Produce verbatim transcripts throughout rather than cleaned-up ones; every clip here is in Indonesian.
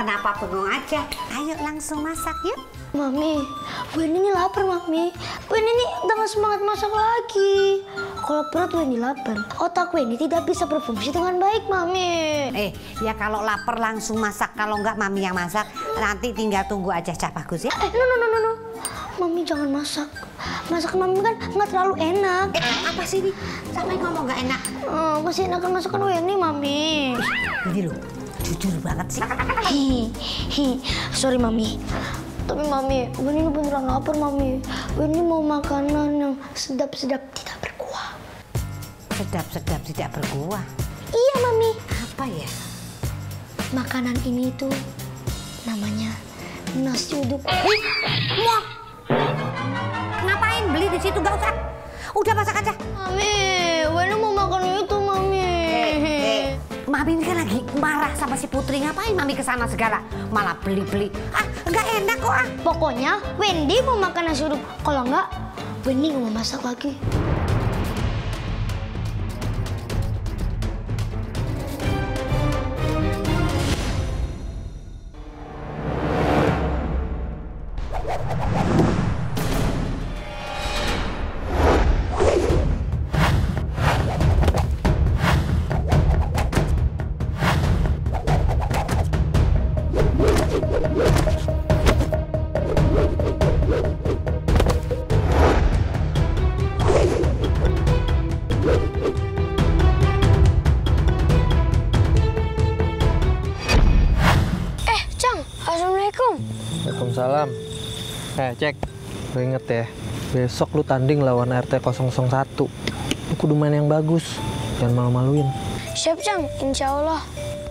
kenapa bengong aja? Ayo langsung masak yuk. Mami, Wendy ini lapar, Mami. Wendy ini udah gak semangat masak lagi. Kalau perut Wendy lapar, otak Wendy tidak bisa berfungsi dengan baik, Mami. Eh, ya kalau lapar langsung masak. Kalau nggak Mami yang masak, nanti tinggal tunggu aja Cah Bagus ya. Eh, no, no, no, no, no. Mami jangan masak. Masakan Mami kan nggak terlalu enak. Eh, apa sih ini? Sampai ngomong nggak enak? Oh, masih enakan masakan Wendy, Mami. Ini loh, jujur banget sih. Hi, hi, sorry, Mami. Tapi Mami, Wendy ini beneran lapar, Mami. Wendy mau makanan yang sedap-sedap tidak berkuah. Sedap-sedap tidak berkuah? Iya, Mami. Apa ya? Makanan ini tuh namanya nasi uduk. Muak. Ngapain beli di situ? Gak usah. Udah masak aja. Mami, Wendy mau makan itu, Mami. Eh, eh. Mami ini kan lagi marah sama si Putri. Ngapain Mami kesana segala? Malah beli-beli. Ah, nggak enak kok ah. Pokoknya Wendy mau makan nasi uduk. Kalau nggak, Wendy nggak mau masak lagi. Waalaikumsalam. Eh, Cek. Lu inget ya, besok lu tanding lawan R T nol nol satu. Lu kudu main yang bagus. Jangan malu-maluin. Siap, Cang. Insya Allah.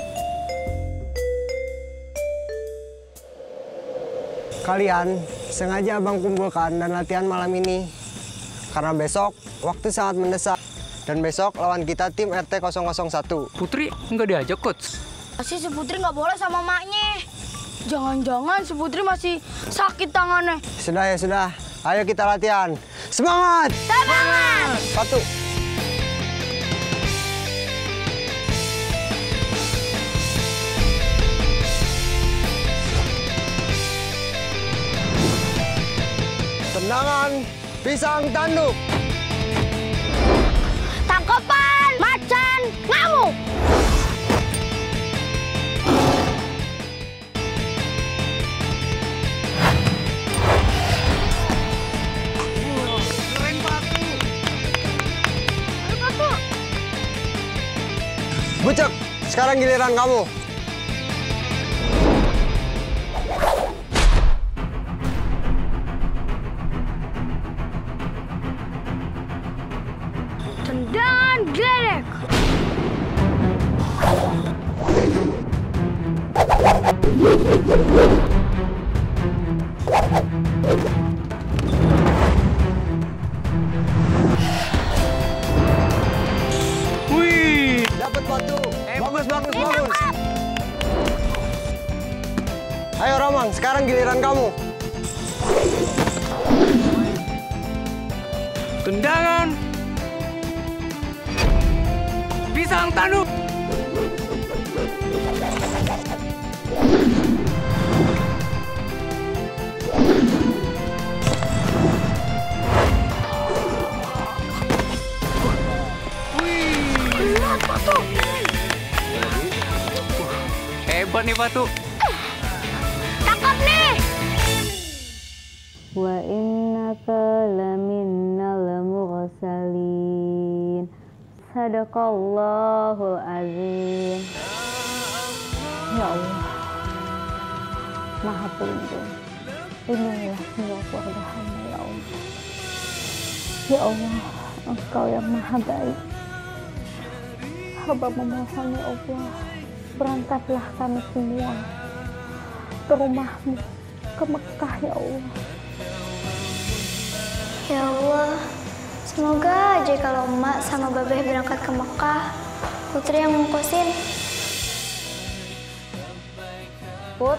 Kalian sengaja Abang kumpulkan dan latihan malam ini. Karena besok waktu sangat mendesak. Dan besok lawan kita tim R T nol nol satu. Putri nggak diajak, Coach. Masih si Putri nggak boleh sama maknya. Jangan-jangan si Putri masih sakit tangannya. Sudah ya, sudah. Ayo kita latihan. Semangat! Semangat! Satu. Tendangan pisang tanduk. Tangkapan macan ngamuk. Bucek, sekarang giliran kamu. Tendangan geledek. Wih, dapat batu. Eh, bagus, bagus, eh, bagus. Ayo Roman, sekarang giliran kamu. tendangan pisang tanduk. Hebat nih Patu. Tangkap nih. Wa innaka laminnal mursalin. Sadaqallahul azim. Ya Allah, Maha Pelindung, lindungilah semua keluarga hamba ya Allah. Ya Allah, Engkau yang Maha Baik. Hamba memohon ya Allah, berangkatlah kami semua ke rumahmu, ke Mekah ya Allah. Ya Allah, semoga aja kalau emak sama babeh berangkat ke Mekah, Putri yang ngongkosin. Put,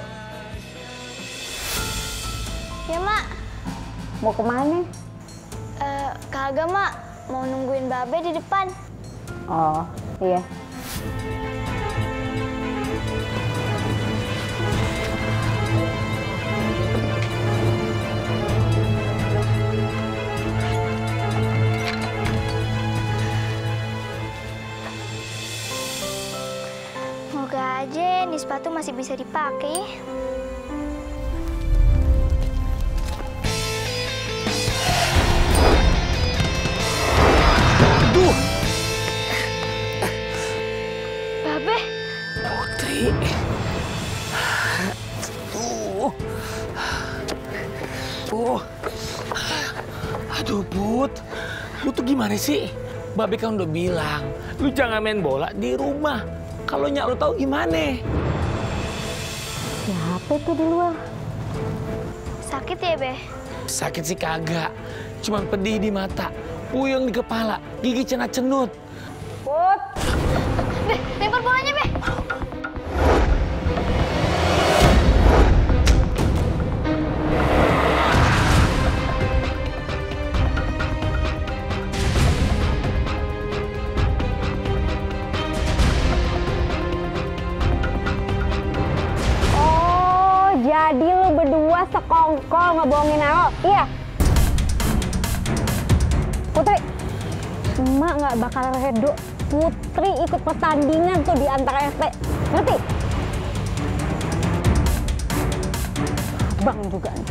Ya mak, mau kemana? Eh, kagak mak, mau nungguin babeh di depan. Oh, iya. sepatu masih bisa dipakai. Aduh. Babe. Putri. Uh. Uh. Aduh, Put. Lu tuh gimana sih? Babe kan udah bilang, lu jangan main bola di rumah. Kalau nyak lu tahu gimana? Siapa tuh di luar? Sakit ya, Be? Sakit sih kagak. Cuman pedih di mata, puyeng di kepala, gigi cenat-cenut. Put! Be, lempar bolanya, Be! Jadi lu berdua sekongkol ngebohongin aku, iya? Putri, emak nggak bakal redo Putri ikut pertandingan tuh di antara R T, ngerti? Bang juga nih.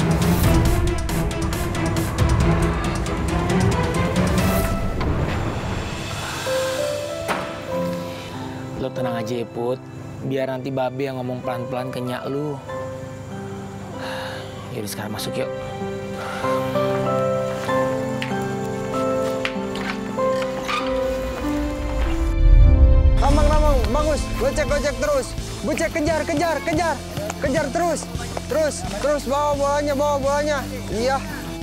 Lo tenang aja ya, Put. Biar nanti Babe yang ngomong pelan-pelan ke nyak lu. Yaudah sekarang masuk yuk. Ramang, ramang, bagus. Gocek, gocek terus. Gocek, kejar, kejar, kejar. Kejar terus. Terus, terus bawa bolanya, bawa bolanya. Iya.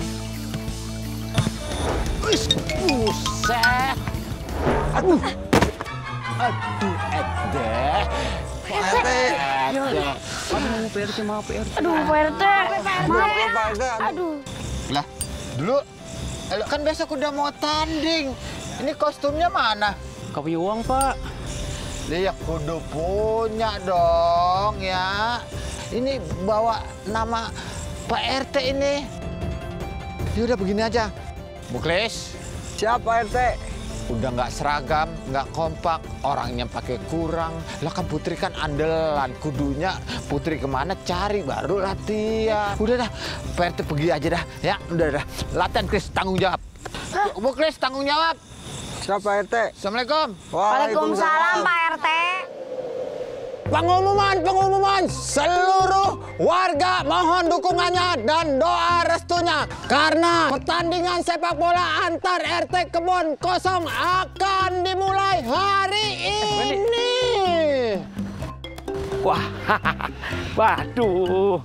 Wis, buset. Aduh. Aduh, Edeh. Pak R T. Aduh, P R T, maaf P R T. Aduh, Pak R T. Maaf ya. Pak R T. Aduh. Lah, dulu kan besok udah mau tanding. Ini kostumnya mana? Kau punya uang, Pak? Dia kudu punya dong ya. Ini bawa nama Pak R T ini. Ya udah begini aja. Buklis. Siapa R T? Udah nggak seragam, nggak kompak, orangnya pakai kurang. Lah kan Putri kan andalan, kudunya Putri kemana cari baru latihan. Udah dah, P R T pergi aja dah, ya udah dah. Latihan Kris tanggung jawab. Bu Kris tanggung jawab. Siapa R T? Assalamualaikum. Waalaikumsalam, Pak R T. Pengumuman, pengumuman, seluruh warga mohon dukungannya dan doa restunya. Karena pertandingan sepak bola antar R T Kebon Kosong akan dimulai hari ini. Wah, waduh.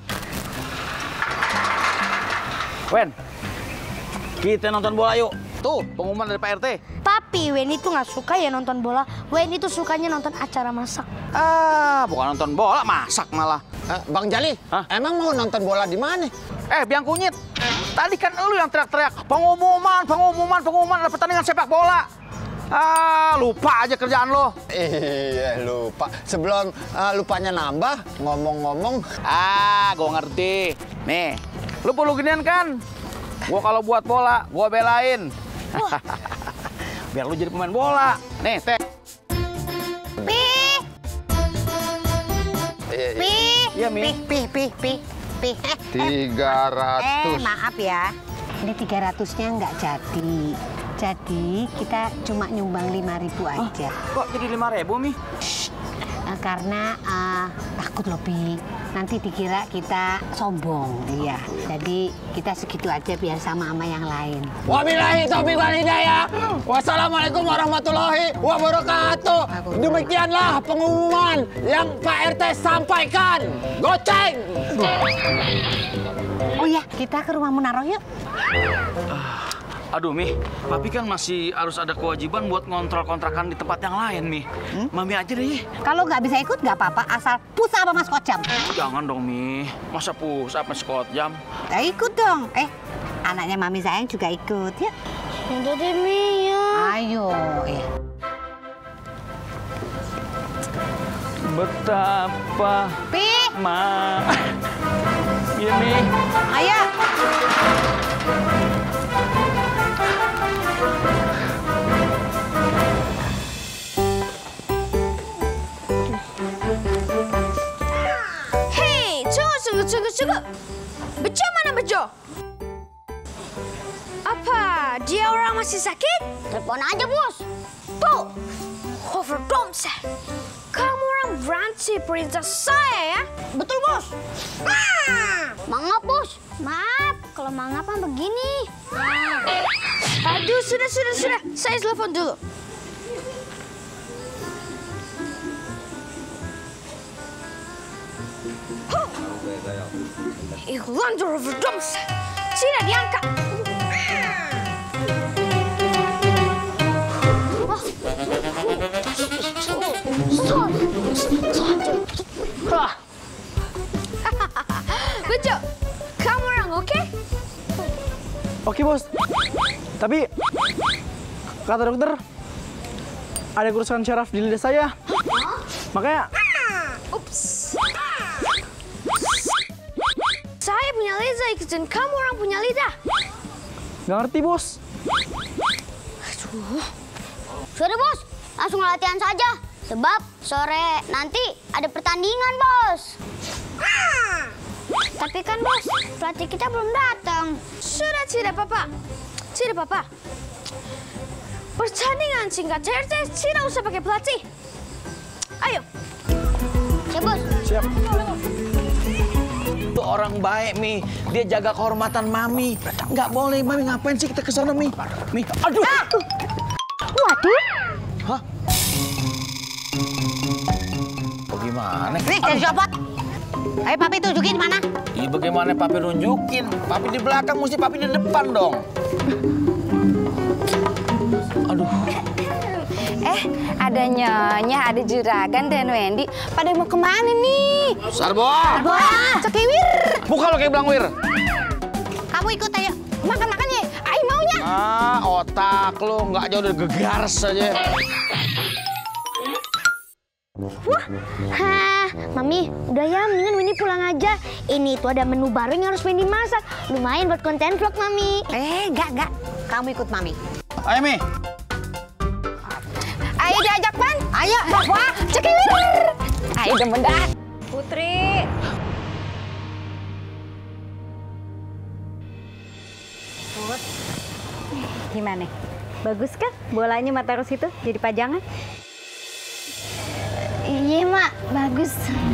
Wen, kita nonton bola yuk. Tuh, pengumuman dari Pak R T. Tapi Weni tuh nggak suka ya nonton bola. Weni tuh sukanya nonton acara masak. Ah, bukan nonton bola, masak malah. Eh, Bang Jali, Hah? emang mau nonton bola di mana? Eh, biang kunyit. Tadi kan lu yang teriak-teriak. Pengumuman, pengumuman, pengumuman ada pertandingan sepak bola. Ah, lupa aja kerjaan lo. Iya, lupa. Sebelum uh, lupanya nambah, ngomong-ngomong. Ah, gua ngerti. Nih, lu perlu ginian kan? Gua kalau buat bola, gua belain. Biar lu jadi pemain bola. Nih, teh. Pi, pi, Iya, Mi. pi, pi, pi, pi, pi. Eh, eh, tiga eh, ratus. maaf ya. Ini tiga ratusnya nggak jadi. Jadi kita cuma nyumbang lima ribu aja. Kok jadi lima ribu, Mi? Eh, karena eh, takut loh, Pi. Nanti dikira kita sombong, iya. Jadi kita segitu aja biar sama sama yang lain. Wabillahi taufiq wal hidayah. Wassalamualaikum warahmatullahi wabarakatuh. Demikianlah pengumuman yang Pak R T sampaikan. Goceng. Oh ya, kita ke rumah Munaro yuk. Aduh, Mi, Papi kan masih harus ada kewajiban buat ngontrol kontrakan di tempat yang lain, Mi. Hmm? Mami aja deh. Kalau nggak bisa ikut nggak apa-apa, asal pusa apa Mas Kocam. Jangan dong, Mi. Masa pus apa sekot jam? Ya, ikut dong. Eh, anaknya Mami sayang juga ikut ya. Udah deh, Mi, ya. Ayo, eh. Betapa Pi, ma. Iya, Mi. ayo. dia orang masih sakit? Telepon aja, Bos. Tuh, overdose. Kamu orang berani perintah saya ya? Betul, Bos. Ah, mangap, Bos. Maaf, kalau mangap kan begini. Ah. Aduh, sudah, sudah, sudah. Saya telepon dulu. Iklan overdose. Tidak diangkat. Bejo, kamu orang oke? Okay? Oke, Bos. Tapi kata dokter ada kerusakan syaraf di lidah saya. Makanya Ups. Saya punya lidah ikutin kamu orang punya lidah. nggak ngerti, Bos. Aduh. Sudah, Bos. Langsung latihan saja. Sebab sore nanti ada pertandingan, Bos. Ah. Tapi kan, Bos, pelatih kita belum datang. Sudah, tidak apa-apa. Tidak apa-apa. Pertandingan singkat cerita tidak usah pakai pelatih. Ayo. Ya, Bos. Siap. Itu orang baik, Mi. Dia jaga kehormatan Mami. Nggak boleh, Mami. Ngapain sih kita ke sana, Mi? Mi, aduh! Ah. Waduh. Hah? Bagaimana? Nih, jadi siapa? Ayo Papi tunjukin mana? Iya, bagaimana Papi nunjukin? Papi di belakang, mesti Papi di depan dong. Aduh. Eh, ada Nyonya, ada Juragan dan Wendy. Pada mau kemana nih? Sarbo! Wah, Cekewir. Buka lo kayak belang wir. Kamu ikut ayo. Makan-makan ya. Ayo maunya. Ah, otak lo nggak jauh dari gegar saja. Wah, hah, Mami, udah ya, mendingan Wendy pulang aja. Ini tuh ada menu baru yang harus Wendy masak. Lumayan buat konten vlog, Mami. Eh, enggak, enggak. Kamu ikut Mami. Ayo, Mi. Ayo diajak, Pan. Ayo, wah, Cekewir. Ayo demen dah. Putri. Put. Gimana? Bagus kan bolanya Mataros itu jadi pajangan? Iya, Mak, bagus.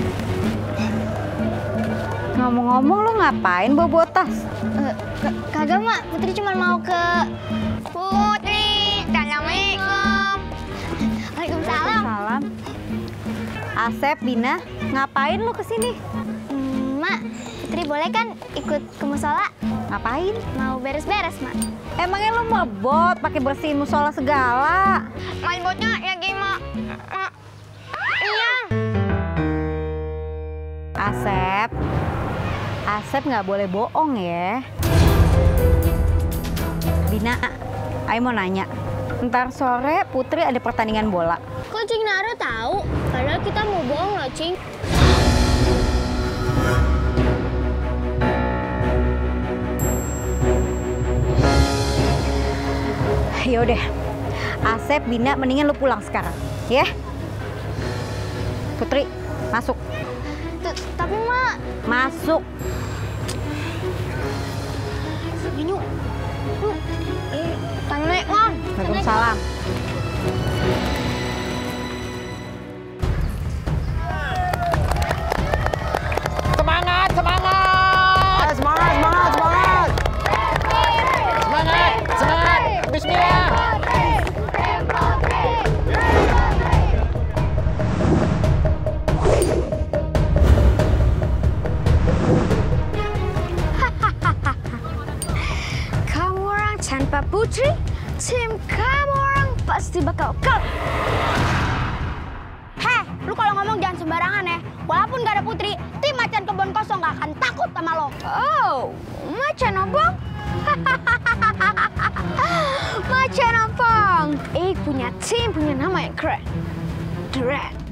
Ngomong-ngomong lo ngapain bawa bawa tas? Uh, kagak, Mak. Putri cuma mau ke... Putri, Assalamualaikum. Waalaikumsalam. Salam. Asep, Bina, ngapain lo kesini? Hmm, Mak, Putri boleh kan ikut ke musola? Ngapain? Mau beres-beres, Mak. Emangnya lo mau bot pakai bersihin musola segala? Main botnya ya gimana? Mak. Iya. Asep, Asep nggak boleh bohong ya. Bina, Ayo mau nanya. Ntar sore Putri ada pertandingan bola. Kok Cing Nara tahu? Padahal kita mau bohong loh, Cing. Yaudah, Asep, Bina, mendingan lu pulang sekarang, ya? Putri, masuk. Tapi, Mak... Masuk. Binu, lu... Assalamualaikum. Waalaikumsalam. Semangat, semangat! Semangat, semangat, semangat! Semangat, semangat! Bismillah! Kamu orang tanpa Putri, tim kamu orang pasti bakal kalah. Heh, lu kalau ngomong jangan sembarangan ya. Walaupun gak ada Putri, tim Macan Kebon Kosong gak akan takut sama lo. Oh, Macan Opong? Macan Opong, ik punya tim punya nama yang keren. The Red.